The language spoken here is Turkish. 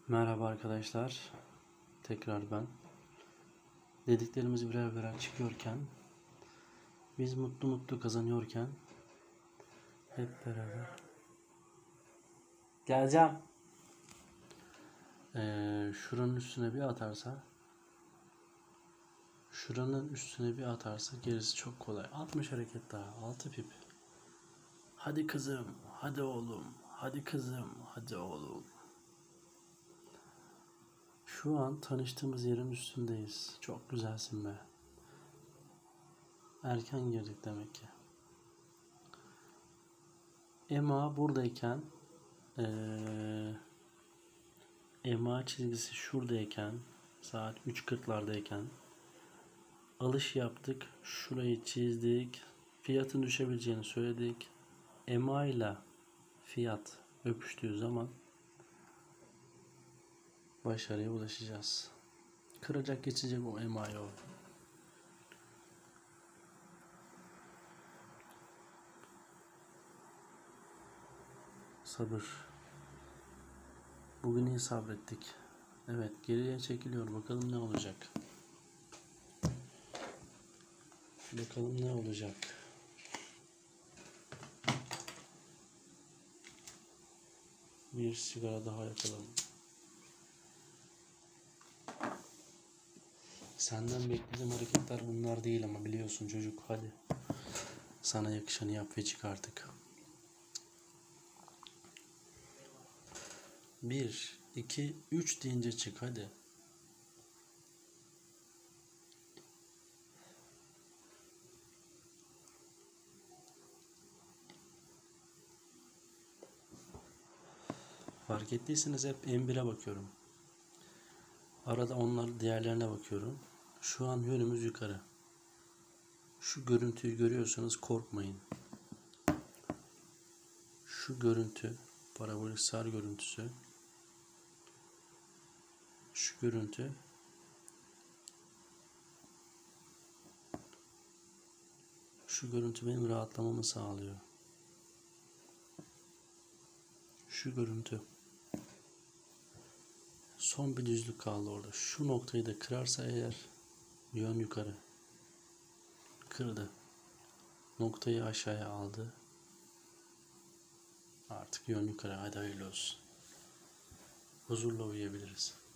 Merhaba arkadaşlar. Tekrar ben. Dediklerimiz birer birer çıkıyorken, biz mutlu mutlu kazanıyorken hep beraber geleceğim. Şuranın üstüne bir atarsa gerisi çok kolay. 60 hareket daha. 6 pip. Hadi kızım, hadi oğlum, hadi kızım, hadi oğlum. Şu an tanıştığımız yerin üstündeyiz. Çok güzelsin be. Erken girdik demek ki. Ema buradayken EMA çizgisi şuradayken, saat 3.40'lardayken alış yaptık. Şurayı çizdik. Fiyatın düşebileceğini söyledik. EMA ile fiyat öpüştüğü zaman başarıya ulaşacağız. Kıracak, geçecek o EMA'yı o. Sabır. Bugün iyi sabrettik. Evet, geriye çekiliyor. Bakalım ne olacak. Bakalım ne olacak. Bir sigara daha yakalım. Senden beklediğim hareketler bunlar değil ama biliyorsun çocuk. Hadi. Sana yakışanı yap ve çık artık. 1, 2, 3 deyince çık hadi. Fark ettiyseniz hep M1'e bakıyorum. Arada onlar diğerlerine bakıyorum. Şu an yönümüz yukarı. Şu görüntüyü görüyorsanız korkmayın. Şu görüntü, parabolik sar görüntüsü. Şu görüntü. Şu görüntü benim rahatlamamı sağlıyor. Şu görüntü. Son bir düzlük kaldı orada. Şu noktayı da kırarsa eğer yön yukarı. Kırdı. Noktayı aşağıya aldı. Artık yön yukarı. Hadi hayırlı olsun. Huzurla uyuyabiliriz.